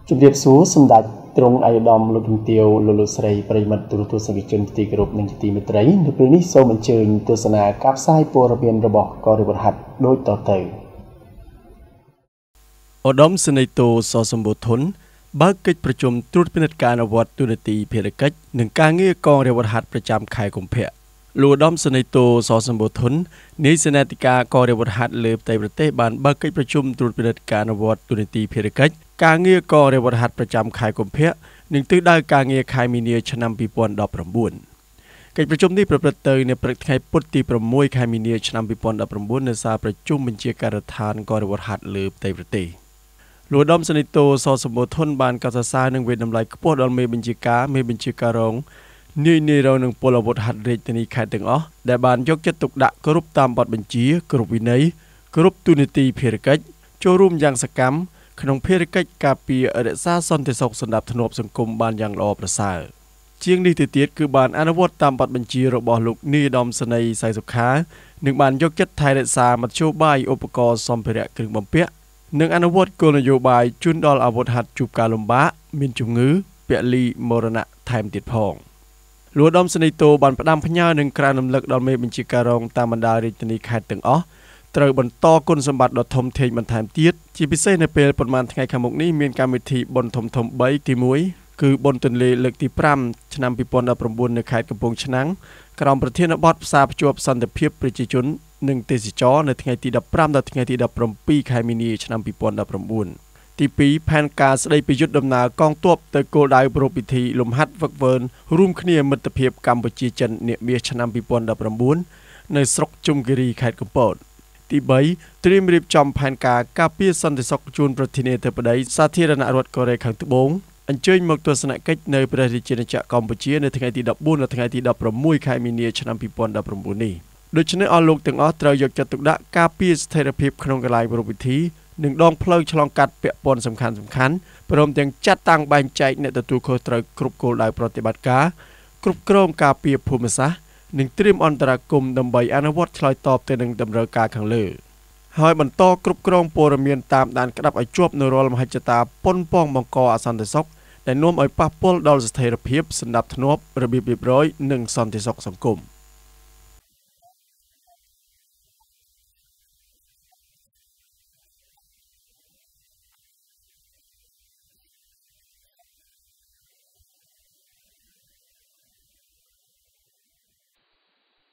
ជំរាបសួរសម្ដេចទ្រង់អាយដាមលោកជំទាវលោកស្រីប្រិមត្តទូរទស្សនិកជនទីគោរពនិងជាទីមេត្រីនៅពេលនេះសូមអញ្ជើញទស្សនាការផ្សាយព័ត៌មានរបស់ករិវត្តហត្ថដូចតទៅឧត្តមសេនីយ៍តូសសម្បូរធនបើកកិច្ចប្រជុំត្រួតពិនិត្យការអនុវត្តទូនាទីភារកិច្ចនិងការងារកងរាជអាវុធហត្ថប្រចាំខែកុម្ភៈលោកឧត្តមសេនីយ៍តូសសម្បូរធននាយសេនាធិការកងរាជអាវុធហត្ថលើផ្ទៃប្រទេសបានបើកកិច្ចប្រជុំត្រួតពិនិត្យការអនុវត្តទូនាទីភារកិច្ចការងារកងរាជអាវុធហត្ថប្រចាំខែកុម្ភៈនិងទិសដៅការងារខែមីនាឆ្នាំ2019កិច្ចប្រជុំនេះប្រព្រឹត្តទៅនៅព្រឹកថ្ងៃពុធទី6ខែមីនាឆ្នាំ2019នៅសាលប្រជុំបញ្ជាការដ្ឋានកងរាជអាវុធហត្ថលើផ្ទៃប្រទេសលោកឧត្តមសេនីយ៍តូសសម្បូរធនបានកោតសរសើរនឹងវេតម្លៃខ្ពស់ដល់មេបញ្ជាការរងនាយរងនឹងពលអាវុធហត្ថរាជធានីខេត្តទាំងអស់ដែលបានយកចិត្តទុកដាក់គោរពតាមបទបញ្ជាគោរពវិន័យគោរពទូនាទីភារកិច្ចចូលរួមយ៉ាងសកម្មក្នុងភារកិច្ចការពាររក្សាសន្តិសុខសណ្ដាប់ធ្នាប់សង្គមបានយ៉ាងល្អប្រសើរជាងនេះទៅទៀតគឺបានអនុវត្តតាមបទបញ្ជារបស់លោកនាយឧត្តមសេនីយ៍សៃសុខានិងបានយកចិត្តថែរក្សាមធ្យោបាយឧបករណ៍សម្ភារៈគ្រឿងបំពាក់និងអនុវត្តគោលនយោបាយជូនដល់អាវុធហត្ថជួបការលំបាកមានជំងឺពលីមរណៈថែមទៀតផងលោកឧត្តមសេនីយ៍តូបានផ្ដាំផ្ញើនឹងក្រើនរំលឹកដល់មេបញ្ជាការរងតាមបណ្ដារាជធានីខេត្តទាំងអស់ត្រូវបន្តគុណសម្បត្តិដ៏ធំធេងបន្ថែមទៀតជាពិសេសនៅពេលប្រមាណថ្ងៃខាងមុខនេះមានកម្មវិធីបុណ្យធំៗ3ទី1គឺបុណ្យទន្លេលើកទី5ឆ្នាំ2019នៅខេត្តកំពង់ឆ្នាំងក្រោមប្រធានបទផ្សារភ្ជាប់សន្តិភាពប្រជាជននិងទេសចរនៅថ្ងៃទី15ដល់ថ្ងៃទី17ខែមីនាឆ្នាំ2019ទី2ផែនការស្ដីពីយុទ្ធដំណើរកងទ័ពទៅគោលដៅប្រពៃពិធីលំហាត់វឹកវើរួមគ្នាមិត្តភាពកម្ពុជាចិននាមាសឆ្នាំ2019នៅស្រុកជុំគិរីខេត្តកំពតទី3ត្រៀមរៀបចំផែនការការពារសន្តិសុខជូនប្រធានាធិបតីសាធារណរដ្ឋកូរ៉េខាងត្បូងអញ្ជើញមកទស្សនកិច្ចនៅព្រះរាជាណាចក្រកម្ពុជានៅថ្ងៃទី14ដល់ថ្ងៃទី16ខែមីនាឆ្នាំ2019នេះដូច្នេះអស់លោកទាំងអស់ត្រូវយកចិត្តទុកដាក់ការពារស្ថិរភាពក្នុងកន្លែងប្រពៃពិធីនិងដងផ្លូវឆ្លងកាត់ពាក់ព័ន្ធសំខាន់ព្រមទាំងចាត់តាំងបែងចែកអ្នកទទួលខុសត្រូវគ្រប់គោលដៅប្រតិបត្តិការគ្រប់គ្រងការពារភូមិសាស្ត្រនិងត្រៀមអន្តរាគមន៍ដើម្បីអនុវត្តឆ្លើយតបទៅនឹងតម្រូវការខាងលើហើយបន្តគ្រប់គ្រងព័ត៌មានតាមដានក្តាប់ឲ្យជាប់នៅរាល់មហិច្ឆតាប៉ុនប៉ងបង្កអសន្តិសុខដែលនាំឲ្យប៉ះពាល់ដល់ស្ថិរភាពសណ្ដាប់ធ្នាប់របៀបរៀបរយនិងសន្តិសុខសង្គម